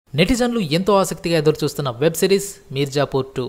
నెటిజన్లు ఎంతో ఆసక్తిగా ఎదురుచూస్తున్న వెబ్ సిరీస్ మీర్జాపూర్ 2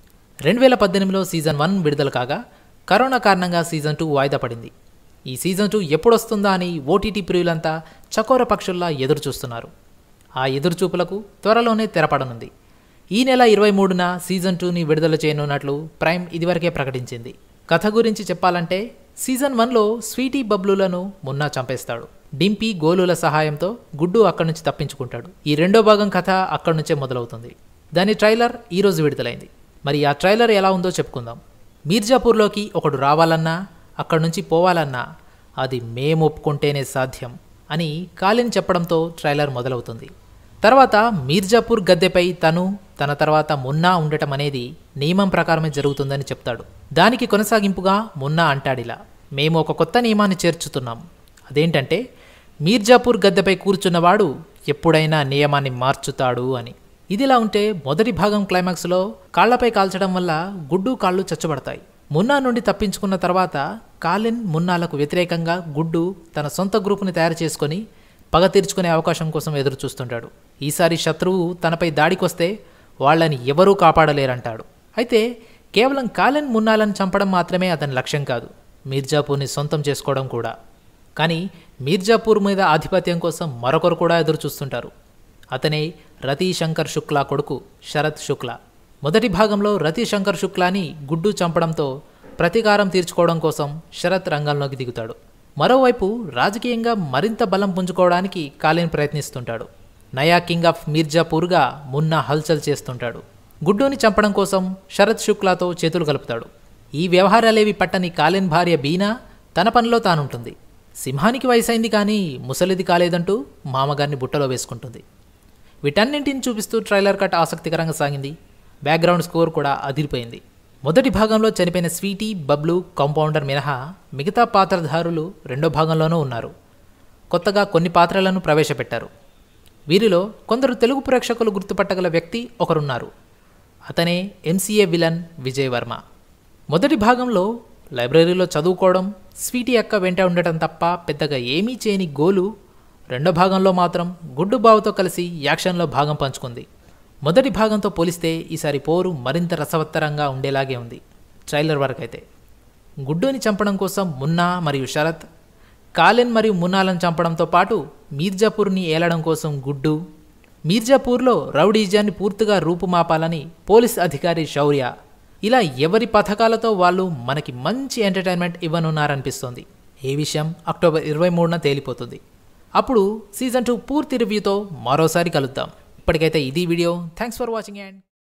2018లో సీజన్ 1 విడుదల కాగా కరోనా కారణంగా సీజన్ 2 వాయిదా పడింది. ఈ సీజన్ 2 ఎప్పుడొస్తుందా అని ఓటీటీ ప్రియులంతా చకోర పక్షుల్లా ఎదురుచూస్తున్నారు. ఆ ఎదురుచూపులకు త్వరలోనే తెరపడనుంది. ఈ నెల 23న సీజన్ 2ని విడుదల చేయనున్నట్లు ప్రైమ్ ఇదివరకే ప్రకటించింది. కథ గురించి చెప్పాలంటే సీజన్ 1లో స్వీటీ బబ్లులను మున్నా చంపేస్తాడు. డింపీ గోలుల సహాయంతో గుడ్డు అక్కడి నుంచి తప్పించుకుంటాడు. ఈ రెండో భాగం కథ అక్కడి నుంచే మొదలవుతుంది. దాని ట్రైలర్ ఈరోజు విడుదలైంది. మరి ఆ ట్రైలర్ ఎలా ఉందో చెప్పుకుందాం. మీర్జాపూర్లోకి ఒకడు రావాలన్నా అక్కడి నుంచి పోవాలన్నా అది మేము ఒప్పుకుంటేనే సాధ్యం అని కాలిన్ చెప్పడంతో ట్రైలర్ మొదలవుతుంది. తర్వాత మీర్జాపూర్ గద్దెపై తన తర్వాత మున్నా ఉండటం అనేది నియమం ప్రకారమే జరుగుతుందని చెప్తాడు. దానికి కొనసాగింపుగా మున్నా అంటాడిలా, మేము ఒక కొత్త నియమాన్ని చేర్చుతున్నాం. అదేంటంటే మీర్జాపూర్ గద్దెపై కూర్చున్నవాడు ఎప్పుడైనా నియమాన్ని మార్చుతాడు అని. ఇదిలా ఉంటే మొదటి భాగం క్లైమాక్స్లో కాళ్లపై కాల్చడం వల్ల గుడ్డు కాళ్ళు చచ్చుబడతాయి. మున్నా నుండి తప్పించుకున్న తర్వాత కాలిన్ మున్నాలకు వ్యతిరేకంగా గుడ్డు తన సొంత గ్రూపుని తయారు చేసుకొని పగ తీర్చుకునే అవకాశం కోసం ఎదురు చూస్తుంటాడు. ఈసారి శత్రువు తనపై దాడికొస్తే వాళ్ళని ఎవరూ కాపాడలేరంటాడు. అయితే కేవలం కాలిన్ మున్నాలను చంపడం మాత్రమే అతని లక్ష్యం కాదు, మీర్జాపూర్ని సొంతం చేసుకోవడం కూడా. కానీ మీర్జాపూర్ మీద ఆధిపత్యం కోసం మరొకరు కూడా ఎదురు చూస్తుంటారు. అతనే రతిశంకర్ శుక్లా కొడుకు శరత్ శుక్లా. మొదటి భాగంలో రతిశంకర్ శుక్లాని గుడ్డు చంపడంతో ప్రతీకారం తీర్చుకోవడం కోసం శరత్ రంగంలోకి దిగుతాడు. మరోవైపు రాజకీయంగా మరింత బలం పుంజుకోవడానికి కాలిన్ ప్రయత్నిస్తుంటాడు. నయా కింగ్ ఆఫ్ మీర్జాపూర్గా మున్నా హల్చల్ చేస్తుంటాడు. గుడ్డుని చంపడం కోసం శరత్ శుక్లాతో చేతులు కలుపుతాడు. ఈ వ్యవహారాలేవి పట్టని కాలిన్ భార్య బీనా తన పనిలో తానుంటుంది. సింహానికి వయసైంది కానీ ముసలిది కాలేదంటూ మామగారిని బుట్టలో వేసుకుంటుంది. వీటన్నింటిని చూపిస్తూ ట్రైలర్ కట్ ఆసక్తికరంగా సాగింది. బ్యాక్గ్రౌండ్ స్కోర్ కూడా అదిరిపోయింది. మొదటి భాగంలో చనిపోయిన స్వీటీ, బబ్లు, కాంపౌండర్ మినహా మిగతా పాత్రధారులు రెండో భాగంలోనూ ఉన్నారు. కొత్తగా కొన్ని పాత్రలను ప్రవేశపెట్టారు. వీరిలో కొందరు తెలుగు ప్రేక్షకులు గుర్తుపట్టగల వ్యక్తి ఒకరున్నారు. అతనే ఎంసీఏ విలన్ విజయ్ వర్మ. మొదటి భాగంలో లైబ్రరీలో చదువుకోవడం, స్వీటీ అక్క వెంట ఉండటం తప్ప పెద్దగా ఏమీ చేయని గోలు రెండో భాగంలో మాత్రం గుడ్డు బావుతో కలిసి యాక్షన్లో భాగం పంచుకుంది. మొదటి భాగంతో పోలిస్తే ఈసారి పోరు మరింత రసవత్తరంగా ఉండేలాగే ఉంది. ట్రైలర్ వరకైతే గుడ్డుని చంపడం కోసం మున్నా మరియు శరత్, కాలిన్ మరియు మున్నాలను చంపడంతో పాటు మీర్జాపూర్ని ఏలడం కోసం గుడ్డు, మీర్జాపూర్లో రౌడీజాన్ని పూర్తిగా రూపుమాపాలని పోలీస్ అధికారి శౌర్య, ఇలా ఎవరి పథకాలతో వాళ్ళు మనకి మంచి ఎంటర్టైన్మెంట్ ఇవ్వనున్నారనిపిస్తోంది. ఈ విషయం అక్టోబర్ 23న తేలిపోతుంది. అప్పుడు సీజన్ 2 పూర్తి రివ్యూతో మరోసారి కలుద్దాం. ఇప్పటికైతే ఇది video. Thanks for watching and